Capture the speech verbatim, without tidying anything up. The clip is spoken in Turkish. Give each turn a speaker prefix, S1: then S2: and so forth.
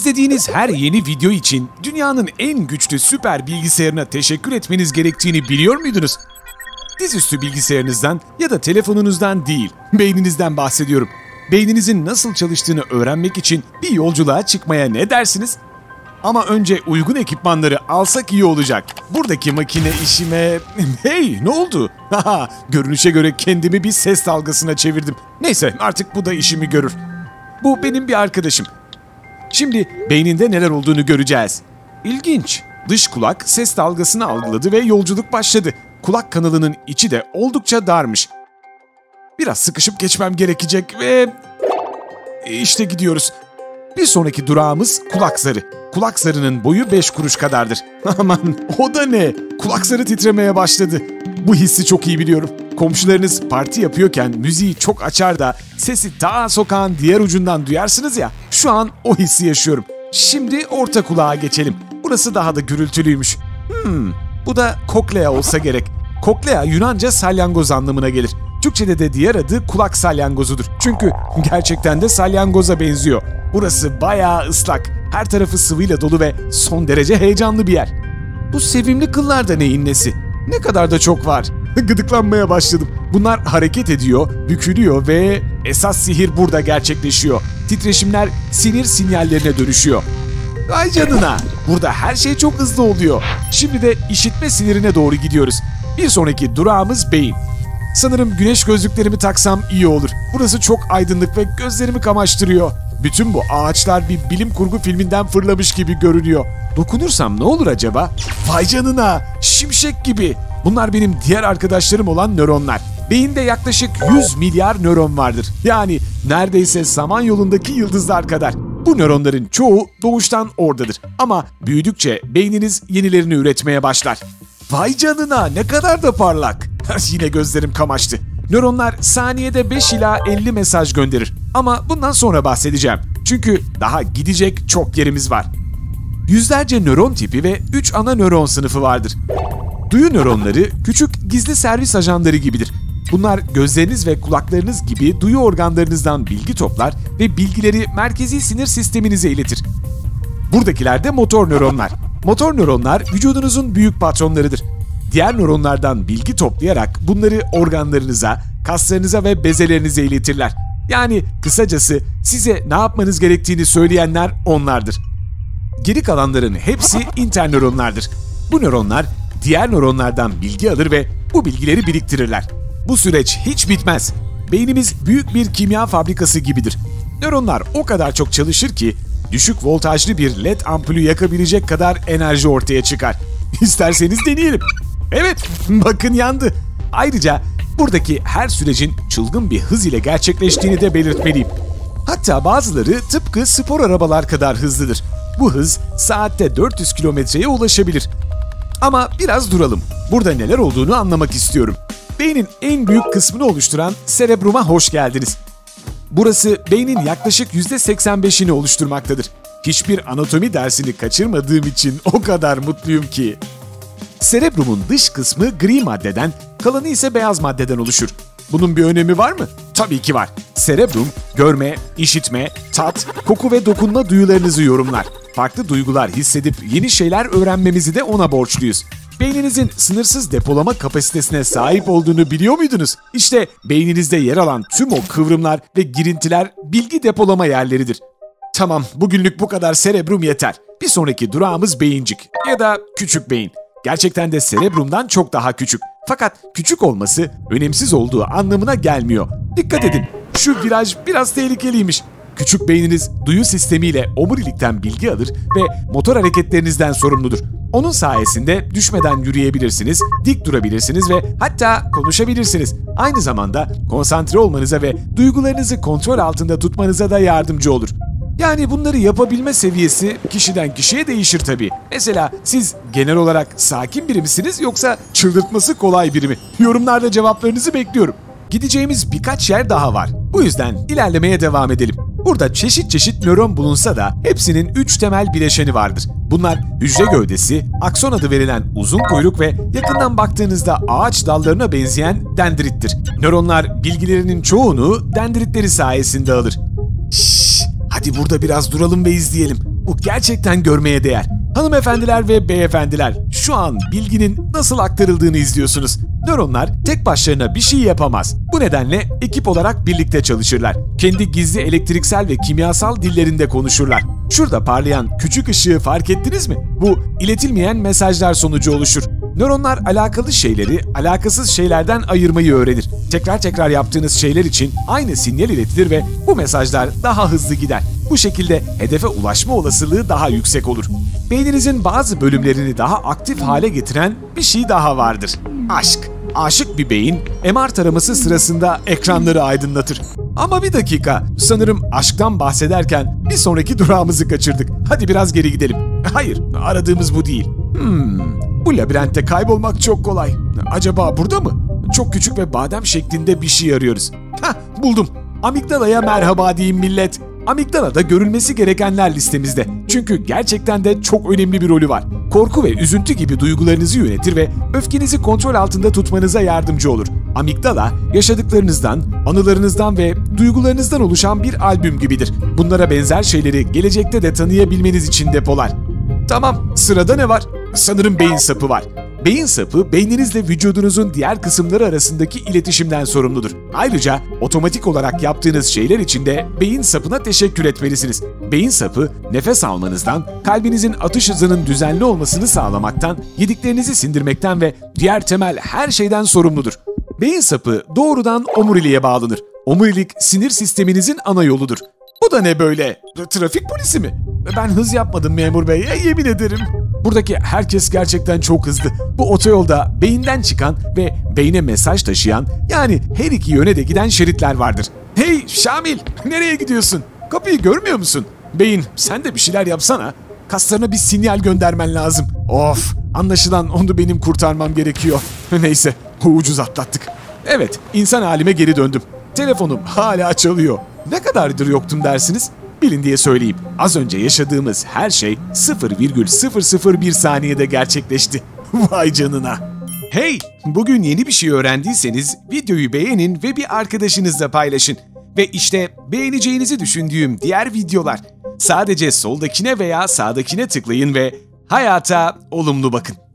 S1: İzlediğiniz her yeni video için dünyanın en güçlü süper bilgisayarına teşekkür etmeniz gerektiğini biliyor muydunuz? Dizüstü bilgisayarınızdan ya da telefonunuzdan değil, beyninizden bahsediyorum. Beyninizin nasıl çalıştığını öğrenmek için bir yolculuğa çıkmaya ne dersiniz? Ama önce uygun ekipmanları alsak iyi olacak. Buradaki makine işime... Hey, ne oldu? Haha, görünüşe göre kendimi bir ses dalgasına çevirdim. Neyse, artık bu da işimi görür. Bu benim bir arkadaşım. Şimdi beyninde neler olduğunu göreceğiz. İlginç. Dış kulak ses dalgasını algıladı ve yolculuk başladı. Kulak kanalının içi de oldukça darmış. Biraz sıkışıp geçmem gerekecek ve... İşte gidiyoruz. Bir sonraki durağımız kulak zarı. Kulak zarının boyu beş kuruş kadardır. Aman, o da ne? Kulak zarı titremeye başladı. Bu hissi çok iyi biliyorum. Komşularınız parti yapıyorken müziği çok açar da sesi ta sokağın diğer ucundan duyarsınız ya. Şu an o hissi yaşıyorum. Şimdi orta kulağa geçelim. Burası daha da gürültülüymüş. Hmm, bu da koklea olsa gerek. Koklea Yunanca salyangoz anlamına gelir. Türkçe'de de diğer adı kulak salyangozudur. Çünkü gerçekten de salyangoza benziyor. Burası bayağı ıslak. Her tarafı sıvıyla dolu ve son derece heyecanlı bir yer. Bu sevimli kıllar da neyin nesi? Ne kadar da çok var. Gıdıklanmaya başladım. Bunlar hareket ediyor, bükülüyor ve esas sihir burada gerçekleşiyor. Titreşimler sinir sinyallerine dönüşüyor. Vay canına! Burada her şey çok hızlı oluyor. Şimdi de işitme sinirine doğru gidiyoruz. Bir sonraki durağımız beyin. Sanırım güneş gözlüklerimi taksam iyi olur. Burası çok aydınlık ve gözlerimi kamaştırıyor. Bütün bu ağaçlar bir bilim kurgu filminden fırlamış gibi görünüyor. Dokunursam ne olur acaba? Vay canına! Şimşek gibi! Bunlar benim diğer arkadaşlarım olan nöronlar. Beyinde yaklaşık yüz milyar nöron vardır. Yani neredeyse Samanyolu'ndaki yıldızlar kadar. Bu nöronların çoğu doğuştan oradadır. Ama büyüdükçe beyniniz yenilerini üretmeye başlar. Vay canına, ne kadar da parlak! Yine gözlerim kamaştı. Nöronlar saniyede beş ila elli mesaj gönderir. Ama bundan sonra bahsedeceğim. Çünkü daha gidecek çok yerimiz var. Yüzlerce nöron tipi ve üç ana nöron sınıfı vardır. Duyu nöronları küçük gizli servis ajanları gibidir. Bunlar gözleriniz ve kulaklarınız gibi duyu organlarınızdan bilgi toplar ve bilgileri merkezi sinir sisteminize iletir. Buradakiler de motor nöronlar. Motor nöronlar vücudunuzun büyük patronlarıdır. Diğer nöronlardan bilgi toplayarak bunları organlarınıza, kaslarınıza ve bezelerinize iletirler. Yani kısacası size ne yapmanız gerektiğini söyleyenler onlardır. Geri kalanların hepsi internöronlardır. Bu nöronlar diğer nöronlardan bilgi alır ve bu bilgileri biriktirirler. Bu süreç hiç bitmez. Beynimiz büyük bir kimya fabrikası gibidir. Nöronlar o kadar çok çalışır ki düşük voltajlı bir led ampulü yakabilecek kadar enerji ortaya çıkar. İsterseniz deneyelim. Evet, bakın yandı. Ayrıca buradaki her sürecin çılgın bir hız ile gerçekleştiğini de belirtmeliyim. Hatta bazıları tıpkı spor arabalar kadar hızlıdır. Bu hız saatte dört yüz kilometreye ulaşabilir. Ama biraz duralım. Burada neler olduğunu anlamak istiyorum. Beynin en büyük kısmını oluşturan serebruma hoş geldiniz. Burası beynin yaklaşık yüzde seksen beşini oluşturmaktadır. Hiçbir anatomi dersini kaçırmadığım için o kadar mutluyum ki. Serebrumun dış kısmı gri maddeden, kalanı ise beyaz maddeden oluşur. Bunun bir önemi var mı? Tabii ki var. Serebrum, görme, işitme, tat, koku ve dokunma duyularınızı yorumlar. Farklı duygular hissedip yeni şeyler öğrenmemizi de ona borçluyuz. Beyninizin sınırsız depolama kapasitesine sahip olduğunu biliyor muydunuz? İşte beyninizde yer alan tüm o kıvrımlar ve girintiler bilgi depolama yerleridir. Tamam, bugünlük bu kadar serebrum yeter. Bir sonraki durağımız beyincik ya da küçük beyin. Gerçekten de serebrumdan çok daha küçük. Fakat küçük olması önemsiz olduğu anlamına gelmiyor. Dikkat edin, şu viraj biraz tehlikeliymiş. Küçük beyniniz duyu sistemiyle omurilikten bilgi alır ve motor hareketlerinizden sorumludur. Onun sayesinde düşmeden yürüyebilirsiniz, dik durabilirsiniz ve hatta konuşabilirsiniz. Aynı zamanda konsantre olmanıza ve duygularınızı kontrol altında tutmanıza da yardımcı olur. Yani bunları yapabilme seviyesi kişiden kişiye değişir tabii. Mesela siz genel olarak sakin biri misiniz yoksa çıldırtması kolay biri mi? Yorumlarda cevaplarınızı bekliyorum. Gideceğimiz birkaç yer daha var. Bu yüzden ilerlemeye devam edelim. Burada çeşit çeşit nöron bulunsa da hepsinin üç temel bileşeni vardır. Bunlar hücre gövdesi, akson adı verilen uzun kuyruk ve yakından baktığınızda ağaç dallarına benzeyen dendrittir. Nöronlar bilgilerinin çoğunu dendritleri sayesinde alır. Şşş, hadi burada biraz duralım ve izleyelim. Bu gerçekten görmeye değer. Hanımefendiler ve beyefendiler, şu an bilginin nasıl aktarıldığını izliyorsunuz. Nöronlar tek başlarına bir şey yapamaz. Bu nedenle ekip olarak birlikte çalışırlar. Kendi gizli elektriksel ve kimyasal dillerinde konuşurlar. Şurada parlayan küçük ışığı fark ettiniz mi? Bu iletilmeyen mesajlar sonucu oluşur. Nöronlar alakalı şeyleri alakasız şeylerden ayırmayı öğrenir. Tekrar tekrar yaptığınız şeyler için aynı sinyal iletilir ve bu mesajlar daha hızlı gider. Bu şekilde hedefe ulaşma olasılığı daha yüksek olur. Beyninizin bazı bölümlerini daha aktif hale getiren bir şey daha vardır. Aşk. Aşık bir beyin, M R taraması sırasında ekranları aydınlatır. Ama bir dakika, sanırım aşktan bahsederken bir sonraki durağımızı kaçırdık. Hadi biraz geri gidelim. Hayır, aradığımız bu değil. Hmm, bu labirentte kaybolmak çok kolay. Acaba burada mı? Çok küçük ve badem şeklinde bir şey arıyoruz. Hah, buldum. Amigdala'ya merhaba diyeyim millet. Amigdala'da görülmesi gerekenler listemizde. Çünkü gerçekten de çok önemli bir rolü var. Korku ve üzüntü gibi duygularınızı yönetir ve öfkenizi kontrol altında tutmanıza yardımcı olur. Amigdala, yaşadıklarınızdan, anılarınızdan ve duygularınızdan oluşan bir albüm gibidir. Bunlara benzer şeyleri gelecekte de tanıyabilmeniz için depolar. Tamam, sırada ne var? Sanırım beyin sapı var. Beyin sapı, beyninizle vücudunuzun diğer kısımları arasındaki iletişimden sorumludur. Ayrıca otomatik olarak yaptığınız şeyler için de beyin sapına teşekkür etmelisiniz. Beyin sapı, nefes almanızdan, kalbinizin atış hızının düzenli olmasını sağlamaktan, yediklerinizi sindirmekten ve diğer temel her şeyden sorumludur. Beyin sapı doğrudan omuriliğe bağlanır. Omurilik, sinir sisteminizin ana yoludur. Bu da ne böyle? Trafik polisi mi? Ben hız yapmadım memur bey, yemin ederim. Buradaki herkes gerçekten çok hızlı. Bu otoyolda beyinden çıkan ve beyne mesaj taşıyan, yani her iki yöne de giden şeritler vardır. Hey Şamil, nereye gidiyorsun? Kapıyı görmüyor musun? Beyin, sen de bir şeyler yapsana. Kaslarına bir sinyal göndermen lazım. Of, anlaşılan onu benim kurtarmam gerekiyor. Neyse, ucuz atlattık. Evet, insan halime geri döndüm. Telefonum hala çalıyor. Ne kadardır yoktum dersiniz? Bilin diye söyleyeyim. Az önce yaşadığımız her şey sıfır virgül sıfır sıfır bir saniyede gerçekleşti. Vay canına. Hey! Bugün yeni bir şey öğrendiyseniz videoyu beğenin ve bir arkadaşınızla paylaşın. Ve işte beğeneceğinizi düşündüğüm diğer videolar. Sadece soldakine veya sağdakine tıklayın ve hayata olumlu bakın.